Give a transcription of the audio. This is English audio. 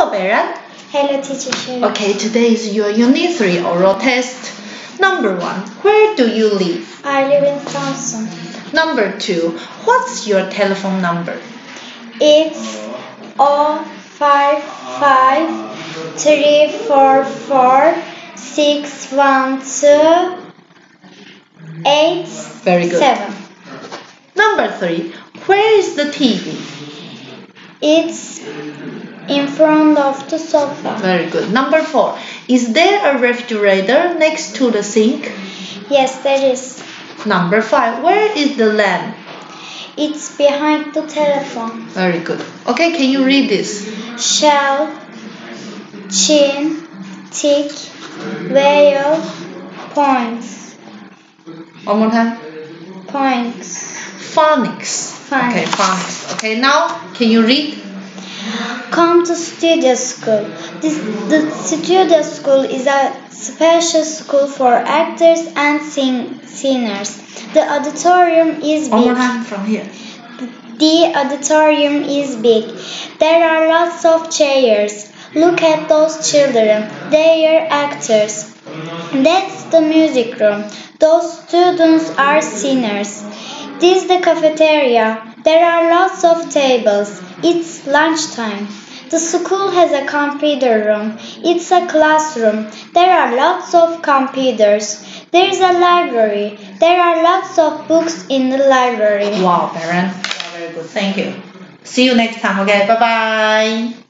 Hello, Beren. Hello, teacher Sheri. Okay, today is your Unit 3 oral test. Number 1. Where do you live? I live in Samsun. Number 2. What's your telephone number? It's 055-344-612-87. Very good. Number 3. Where is the TV? It's in front of the sofa. Very good. Number 4. Is there a refrigerator next to the sink? Yes, there is. Number 5. Where is the lamp? It's behind the telephone. Very good. Okay, can you read this? Shell, chin, tick, whale, points. One more time. Points. Phonics. Okay, phonics. Okay, now can you read? Come to studio school. The studio school is a special school for actors and singers. The auditorium is One more big. time from here. The auditorium is big. There are lots of chairs. Look at those children. They are actors. That's the music room. Those students are singers. This is the cafeteria. There are lots of tables. It's lunchtime. The school has a computer room. It's a classroom. There are lots of computers. There is a library. There are lots of books in the library. Wow, Beren. Very good. Thank you. See you next time. Okay, bye-bye.